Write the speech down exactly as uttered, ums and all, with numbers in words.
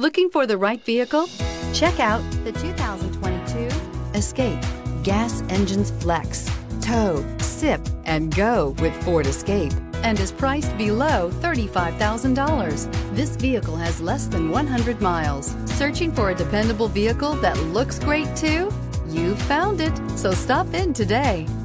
Looking for the right vehicle? Check out the two thousand twenty-two Escape. Gas engines flex, tow, sip, and go with Ford Escape, and is priced below thirty-five thousand dollars. This vehicle has less than one hundred miles. Searching for a dependable vehicle that looks great too? You found it, so stop in today.